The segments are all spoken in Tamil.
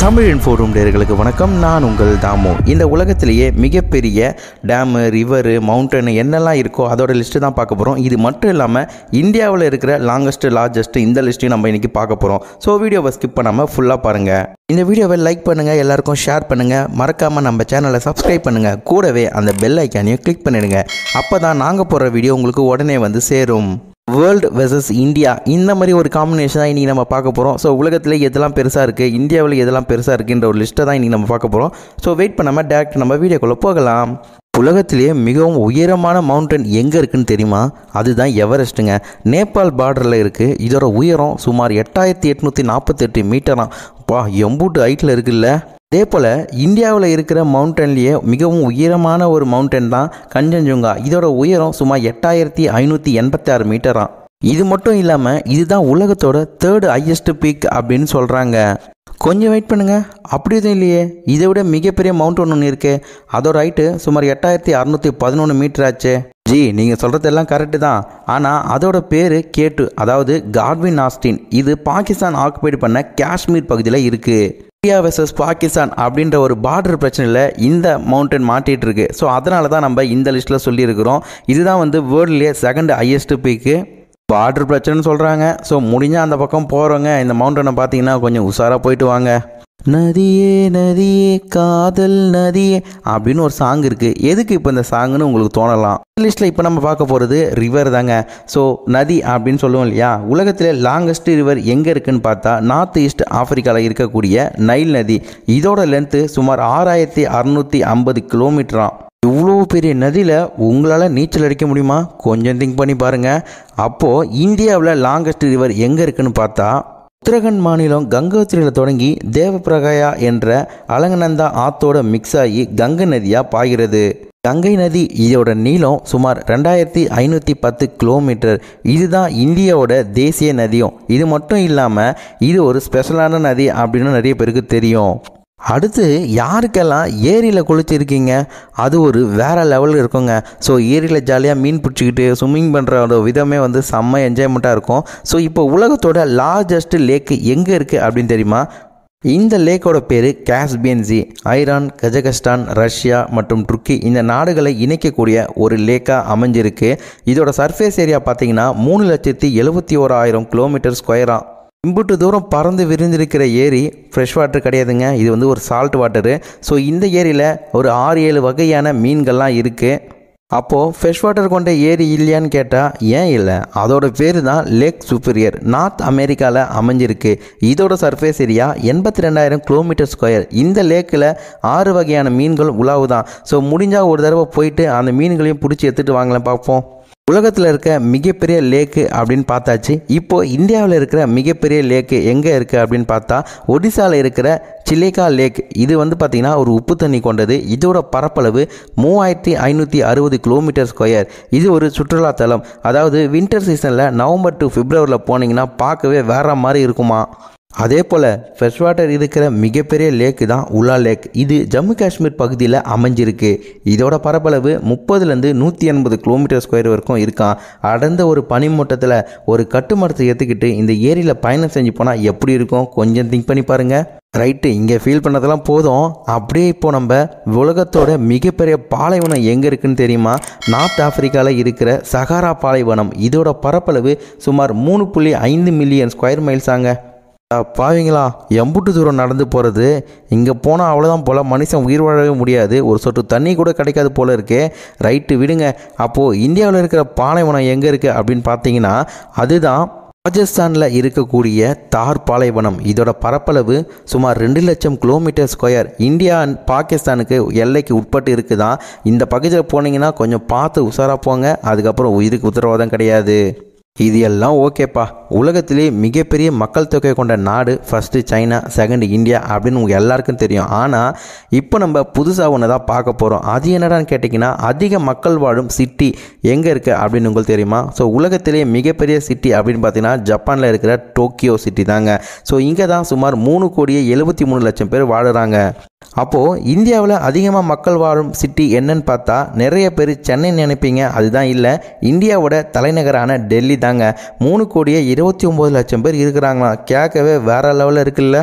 தமிழ் இன்ஃபோரூம் நேயர்களுக்கு வணக்கம். நான் உங்கள் தாமு. இந்த உலகத்திலேயே மிகப்பெரிய டேமு, ரிவரு, மவுண்டன் என்னெல்லாம் இருக்கோ அதோட லிஸ்ட்டு தான் பார்க்க போகிறோம். இது மட்டும் இல்லாமல் இந்தியாவில் இருக்கிற லார்ஜஸ்ட் இந்த லிஸ்ட்டையும் நம்ம இன்றைக்கி பார்க்க போகிறோம். ஸோ வீடியோவை ஸ்கிப் பண்ணாமல் ஃபுல்லாக பாருங்கள். இந்த வீடியோவை லைக் பண்ணுங்கள், எல்லாருக்கும் ஷேர் பண்ணுங்கள், மறக்காமல் நம்ம சேனலை சப்ஸ்கிரைப் பண்ணுங்கள், கூடவே அந்த பெல் ஐக்கானையும் கிளிக் பண்ணிடுங்க. அப்போ தான் நாங்கள் போடுற வீடியோ உங்களுக்கு உடனே வந்து சேரும். வேர்ல்டு வெர்சஸ் இந்தியா, இந்த மாதிரி ஒரு காம்பினேஷன் தான் இன்றைக்கி நம்ம பார்க்க போகிறோம். ஸோ உலகத்தில் எதெல்லாம் பெருசாக இருக்குது, இந்தியாவில் எதெல்லாம் பெருசாக இருக்குன்ற ஒரு லிஸ்ட்டை தான் இன்றைக்கி நம்ம பார்க்க போகிறோம். ஸோ வெயிட் பண்ணாமல் டேரக்ட் நம்ம வீடியோக்குள்ளே போகலாம். உலகத்திலேயே மிகவும் உயரமான மவுண்டன் எங்கே இருக்குன்னு தெரியுமா? அதுதான் எவரெஸ்ட்டுங்க. நேபாள் பார்டரில் இருக்குது. இதோட உயரம் சுமார் 8848 மீட்டராம். எம்பூட்டு ஹைட்டில் இருக்குல்ல. அதே போல் இந்தியாவில் இருக்கிற மவுண்டன்லேயே மிகவும் உயரமான ஒரு மவுண்டன் தான் கஞ்சன்ஜுங்கா. இதோட உயரம் சுமார் 8586 மீட்டராம். இது மட்டும் இல்லாமல் இதுதான் உலகத்தோட 3rd ஹையஸ்ட் பீக் அப்படின்னு சொல்கிறாங்க. கொஞ்சம் வெயிட் பண்ணுங்கள், அப்படி எதுவும் இல்லையே. இதை விட மிகப்பெரிய மவுண்டன் ஒன்று இருக்குது. அதோட ஹைட்டு சுமார் 8611 மீட்டர் ஆச்சு. நீங்கள் சொல்கிறதெல்லாம் கரெக்டு தான். ஆனால் அதோட பேர் கேட்டு, அதாவது காட்வின் ஆஸ்டின். இது பாகிஸ்தான் ஆக்குபைடு பண்ண காஷ்மீர் பகுதியில் இருக்குது. இந்தியா வெர்சஸ் பாகிஸ்தான் அப்படின்ற ஒரு பார்டர் பிரச்சனையில் இந்த மவுண்டன் மாட்டிகிட்டு இருக்கு. ஸோ அதனால தான் நம்ம இந்த லிஸ்ட்டில் சொல்லியிருக்கிறோம். இதுதான் வந்து வேர்ல்ட்லேயே 2nd ஹையஸ்ட் பீக்கு. பார்டர் பிரச்சனைன்னு சொல்கிறாங்க. ஸோ முடிஞ்சால் அந்த பக்கம் போகிறவங்க இந்த மவுண்டனை பார்த்தீங்கன்னா கொஞ்சம் உஷாராக போயிட்டு வாங்க. நதியே நதியே காதல் நதியே அப்படின்னு ஒரு சாங் இருக்குது. எதுக்கு இப்போ இந்த சாங்குன்னு உங்களுக்கு தோணலாம். லிஸ்ட்டில் இப்போ நம்ம பார்க்க போகிறது ரிவர் தாங்க. ஸோ நதி அப்படின்னு சொல்லுவோம் இல்லையா. உலகத்தில் லாங்கஸ்ட் ரிவர் எங்கே இருக்குன்னு பார்த்தா நார்த் ஈஸ்ட் ஆஃப்ரிக்காவில் இருக்கக்கூடிய நைல் நதி. இதோட லென்த்து சுமார் 6650 கிலோமீட்டராம். இவ்வளோ பெரிய நதியில் உங்களால் நீச்சல் அடிக்க முடியுமா? கொஞ்சம் திங்க் பண்ணி பாருங்கள். அப்போது இந்தியாவில் லாங்கஸ்ட் ரிவர் எங்கே இருக்குன்னு பார்த்தா உத்தரகண்ட் மாநிலம் கங்கோத்திரியில் தொடங்கி தேவப்பிரகாயா என்ற அலங்கநந்தா ஆத்தோட மிக்ஸ் ஆகி கங்கை நதியாக பாய்கிறது. கங்கை நதி இதோட நீளம் சுமார் 2510 கிலோமீட்டர். இதுதான் இந்தியாவோட தேசிய நதியும். இது மட்டும் இல்லாமல் இது ஒரு ஸ்பெஷலான நதி அப்படின்னு நிறைய பேருக்கு தெரியும். அடுத்து யாருக்கெல்லாம் ஏரியில் குளிச்சிருக்கீங்க, அது ஒரு வேறு லெவலில் இருக்குங்க. ஸோ ஏரியில் ஜாலியாக மீன் பிடிச்சிக்கிட்டு ஸ்விம்மிங் பண்ணுற விதமே வந்து செம்ம என்ஜாய்மெண்ட்டாக இருக்கும். ஸோ இப்போ உலகத்தோட லார்ஜஸ்ட் லேக்கு எங்கே இருக்குது அப்படின்னு தெரியுமா? இந்த லேக்கோட பேர் Caspian sea. Iran, Kazakhstan, Russia மற்றும் துருக்கி இந்த நாடுகளை இணைக்கக்கூடிய ஒரு லேக்காக அமைஞ்சிருக்கு. இதோட சர்ஃபேஸ் ஏரியா பார்த்தீங்கன்னா 3,71,000 கிலோமீட்டர் ஸ்கொயராக. இம்புட்டு தூரம் பறந்து விரிந்திருக்கிற ஏரி ஃப்ரெஷ் வாட்டர் கிடையாதுங்க. இது வந்து ஒரு சால்ட் வாட்டரு. ஸோ இந்த ஏரியில் ஒரு 6-7 வகையான மீன்கள்லாம் இருக்குது. அப்போது ஃப்ரெஷ் வாட்டர் கொண்ட ஏரி இல்லையான்னு கேட்டால் ஏன் இல்லை, அதோட பேர் தான் லேக் சுப்பீரியர். நார்த் அமெரிக்காவில் அமைஞ்சிருக்கு. இதோட சர்ஃபேஸ் ஏரியா 82,000 கிலோமீட்டர் ஸ்கொயர். இந்த லேக்கில் 6 வகையான மீன்கள் உலாவுதான். ஸோ முடிஞ்சால் ஒரு தடவை போயிட்டு அந்த மீன்களையும் பிடிச்சி எடுத்துகிட்டு வாங்கலாம் பார்ப்போம். உலகத்தில் இருக்க மிகப்பெரிய லேக்கு அப்படின்னு பார்த்தாச்சு. இப்போது இந்தியாவில் இருக்கிற மிகப்பெரிய லேக்கு எங்கே இருக்குது அப்படின்னு பார்த்தா ஒடிசாவில் இருக்கிற சிலேகா லேக். இது வந்து பார்த்திங்கன்னா ஒரு உப்பு தண்ணி கொண்டது. இதோட பரப்பளவு 3560 கிலோமீட்டர் ஸ்கொயர். இது ஒரு சுற்றுலாத்தலம். அதாவது வின்டர் சீசனில் நவம்பர் டு பிப்ரவரியில் போனீங்கன்னா பார்க்கவே வேற மாதிரி இருக்குமா. அதே போல் ஃப்ரெஷ் வாட்டர் இருக்கிற மிகப்பெரிய லேக்கு தான் உலா லேக். இது ஜம்மு காஷ்மீர் பகுதியில் அமைஞ்சிருக்கு. இதோட பரப்பளவு 30லேருந்து 180 கிலோமீட்டர் ஸ்கொயர் வரைக்கும் இருக்கான். அடர்ந்த ஒரு பனிமூட்டத்தில் ஒரு கட்டுமரத்தை ஏற்றுக்கிட்டு இந்த ஏரியில் பயணம் செஞ்சு போனால் எப்படி இருக்கும் கொஞ்சம் திங்க் பண்ணி பாருங்கள். ரைட்டு, இங்கே ஃபீல் பண்ணதெல்லாம் போதும். அப்படியே இப்போது நம்ம உலகத்தோட மிகப்பெரிய பாலைவனம் எங்கே இருக்குன்னு தெரியுமா? நார்த் ஆஃப்ரிக்காவில் இருக்கிற சஹாரா பாலைவனம். இதோட பரப்பளவு சுமார் 3.5 மில்லியன் ஸ்கொயர் மைல்ஸ் ஆங்க. பாவீங்களா, எம்புட்டு தூரம் நடந்து போகிறது. இங்கே போனால் அவ்வளோதான் போல், மனுஷன் உயிர் வாழவே முடியாது. ஒரு சொட்டு தண்ணி கூட கிடைக்காது போல் இருக்கே. ரைட்டு விடுங்க. அப்போது இந்தியாவில் இருக்கிற பாலைவனம் எங்கே இருக்குது அப்படின்னு பார்த்தீங்கன்னா அதுதான் ராஜஸ்தானில் இருக்கக்கூடிய தார் பாலைவனம். இதோட பரப்பளவு சுமார் 2 லட்சம் கிலோமீட்டர் ஸ்கொயர். இந்தியா அண்ட் பாகிஸ்தானுக்கு எல்லைக்கு உட்பட்டு இருக்குதான். இந்த பகுதியில் போனீங்கன்னா கொஞ்சம் பார்த்து உஷாராக போங்க. அதுக்கப்புறம் உயிருக்கு உத்தரவாதம் கிடையாது. இது எல்லாம் ஓகேப்பா. உலகத்திலே மிகப்பெரிய மக்கள் தொகை கொண்ட நாடு ஃபஸ்ட்டு சைனா, 2nd இந்தியா அப்படின்னு உங்களுக்கு எல்லாருக்கும் தெரியும். ஆனால் இப்போ நம்ம புதுசாக ஒன்று தான் பார்க்க போகிறோம். அது என்னடான்னு கேட்டிங்கன்னா அதிக மக்கள் வாழும் சிட்டி எங்கே இருக்குது அப்படின்னு உங்களுக்கு தெரியுமா? ஸோ உலகத்திலே மிகப்பெரிய சிட்டி அப்படின்னு பார்த்தீங்கன்னா ஜப்பானில் இருக்கிற டோக்கியோ சிட்டி தாங்க. ஸோ இங்கே தான் சுமார் 3,73,00,000 பேர் வாழுறாங்க. அப்போது இந்தியாவில் அதிகமாக மக்கள் வாழும் சிட்டி என்னன்னு பார்த்தா நிறைய பேர் சென்னை நினைப்பீங்க. அதுதான் இல்லை, இந்தியாவோட தலைநகரான டெல்லி தாங்க. 3,29,00,000 பேர் இருக்கிறாங்களாம். கேட்கவே வேற லெவலில் இருக்குல்ல.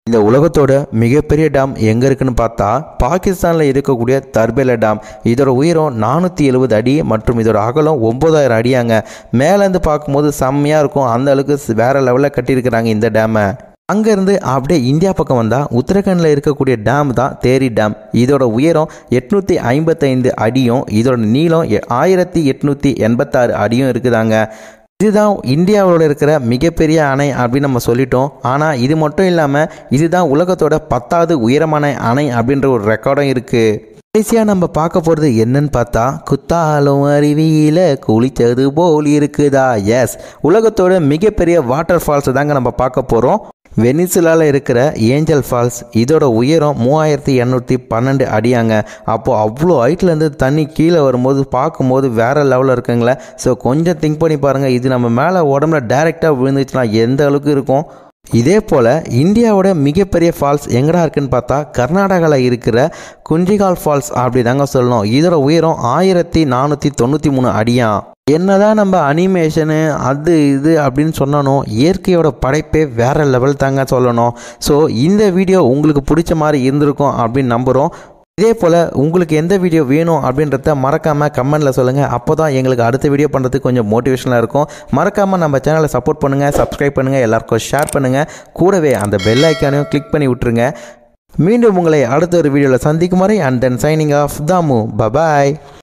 இந்த உலகத்தோட மிகப்பெரிய டேம் எங்கே இருக்குன்னு பார்த்தா பாகிஸ்தானில் இருக்கக்கூடிய தர்பேலா டேம். இதோட உயரம் 470 அடி மற்றும் இதோட அகலம் 9000 அடியாங்க. மேலேருந்து பார்க்கும்போது செம்மையாக இருக்கும். அந்த அளவுக்கு வேறு லெவலில் கட்டியிருக்கிறாங்க இந்த டேமை. அங்கேருந்து அப்படியே இந்தியா பக்கம் வந்தால் உத்தரகாண்டில் இருக்கக்கூடிய டேம் தான் தேரி டேம். இதோட உயரம் 855 அடியும் இதோட நீளம் 1886 அடியும் இருக்குதாங்க. இதுதான் இந்தியாவோட இருக்கிற மிகப்பெரிய அணை அப்படின்னு நம்ம சொல்லிட்டோம். ஆனால் இது மட்டும் இல்லாமல் இதுதான் உலகத்தோட 10வது உயரமான அணை அப்படின்ற ஒரு ரெக்கார்டும் இருக்குது. கடைசியாக நம்ம பார்க்க போகிறது என்னன்னு பார்த்தா குத்தாலும் அருவியில் குளித்தது போல் இருக்குதா. எஸ், உலகத்தோட மிகப்பெரிய வாட்டர் ஃபால்ஸ் தாங்க நம்ம பார்க்க போகிறோம். வெனிசுலாவில் இருக்கிற ஏஞ்சல் ஃபால்ஸ். இதோட உயரம் 3812 அடியாங்க. அப்போது அவ்வளோ ஹைட்லேருந்து தண்ணி கீழே வரும்போது பார்க்கும்போது வேறு லெவலில் இருக்குங்களே. ஸோ கொஞ்சம் திங்க் பண்ணி பாருங்கள், இது நம்ம மேலே உடம்புல டைரெக்டாக விழுந்துச்சுன்னா எந்த அளவுக்கு இருக்கும். இதே போல் இந்தியாவோட மிகப்பெரிய ஃபால்ஸ் எங்கடா இருக்குன்னு பார்த்தா கர்நாடகாவில் இருக்கிற குஞ்சிகால் ஃபால்ஸ் அப்படி தாங்க சொல்லணும். இதோட உயரம் 1493 அடியான். என்னதான் நம்ம அனிமேஷனு அது இது அப்படின்னு சொன்னோம், இயற்கையோட படைப்பே வேறு லெவல் தாங்க சொல்லணும். ஸோ இந்த வீடியோ உங்களுக்கு பிடிச்ச மாதிரி இருந்திருக்கும் அப்படின்னு நம்புகிறோம். இதே போல் உங்களுக்கு எந்த வீடியோ வேணும் அப்படின்றத மறக்காமல் கமெண்டில் சொல்லுங்கள். அப்போ தான் எங்களுக்கு அடுத்த வீடியோ பண்ணுறதுக்கு கொஞ்சம் மோட்டிவேஷனாக இருக்கும். மறக்காமல் நம்ம சேனலை சப்போர்ட் பண்ணுங்கள், சப்ஸ்கிரைப் பண்ணுங்கள், எல்லாருக்கும் ஷேர் பண்ணுங்கள். கூடவே அந்த பெல் ஐக்கானையும் கிளிக் பண்ணி விட்டுருங்க. மீண்டும் உங்களை அடுத்த ஒரு வீடியோவில் சந்திக்கும் வரை and then signing off Thamu. Bye bye.